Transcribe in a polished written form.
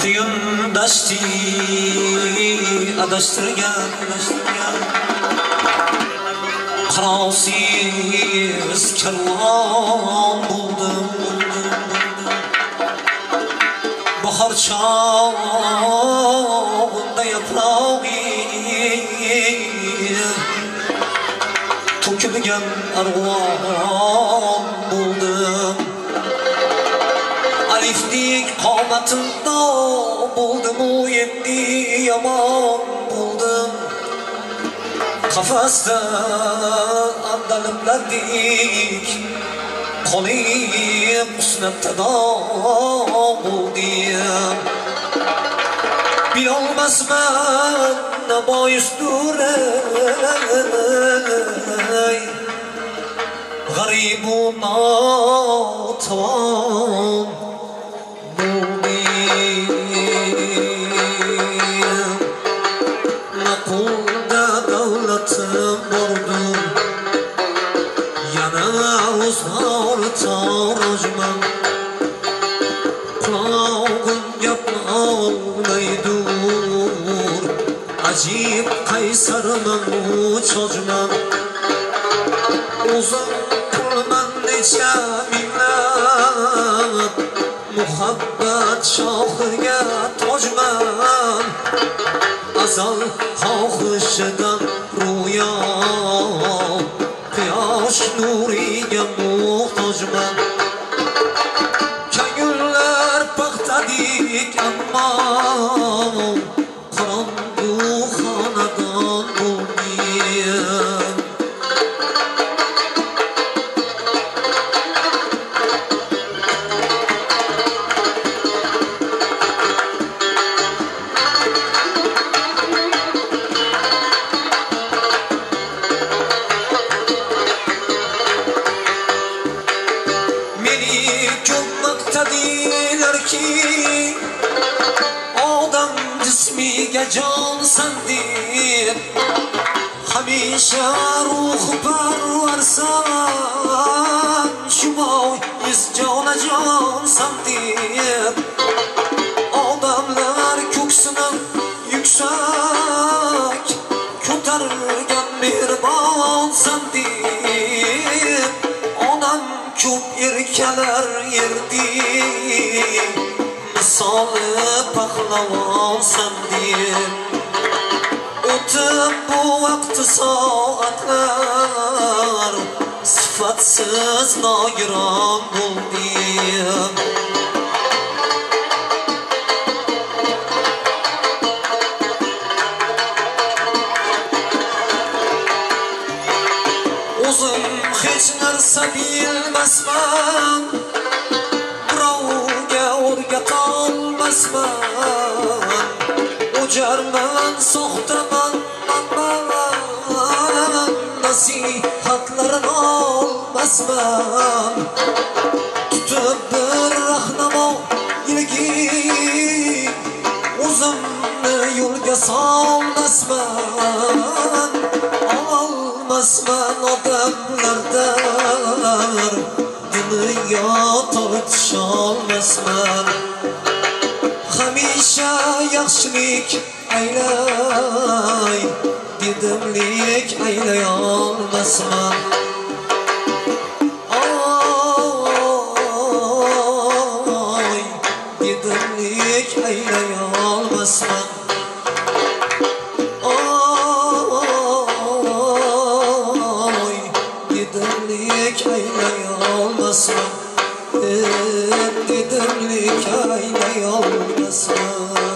Quyun dashti adashtirgan qarosiz karvon bo'ldim. Bahor chog'ida yaprog'i to'kilgan arg'on bo'ldim. Aliflik qomatimda bo'ldim, u endi yomon bo'ldim. Qafasda andaliblardik qolib husnatda bo'ldim. Bilolmasman namoyisdur g'aribu notavon bo'ldim. Naqulda davlatim bordim, yana o'zlar tarojman. Qulog'im gapni olmaydur, ajib qaysarman, chojman. O'zim pulman necha minglab, muhabbat shohiga tojman. Azal xohishidan ro'yo, quyosh nuriga muhtojman. Ko'ngillar paxtadik ammo qorong'u xonadon bo'ldim. Odam jismiga jonsan deb, hamisha ruh parvarsan. Shumoyiz jonajonsan deb, odamlar ko'ksini yuksak ko'targan mehribonsan deb. Onam ko'p erkalar yerdi, misoli pahlavonsan deb. O'tib bu vaqti soatlar, sifatsiz nogiron bo'ldim. O'zim hech narsa bilmasman, birovga o'rgatolmasman. O'jarman, soxtaman, nasihatlarini olmasman. Tutib bir rahnamo ilgi, o'zimni yo'lga solmasman. Olmasman odamlardan dunyo tortisholmasman. Hamisha yaxshilik aylay dedim, lek aylay olmasman. Oy dedim, lek aylay olmasman. Oy dedim, lek aylay olmasman. Dedim, lek aylay olmasman.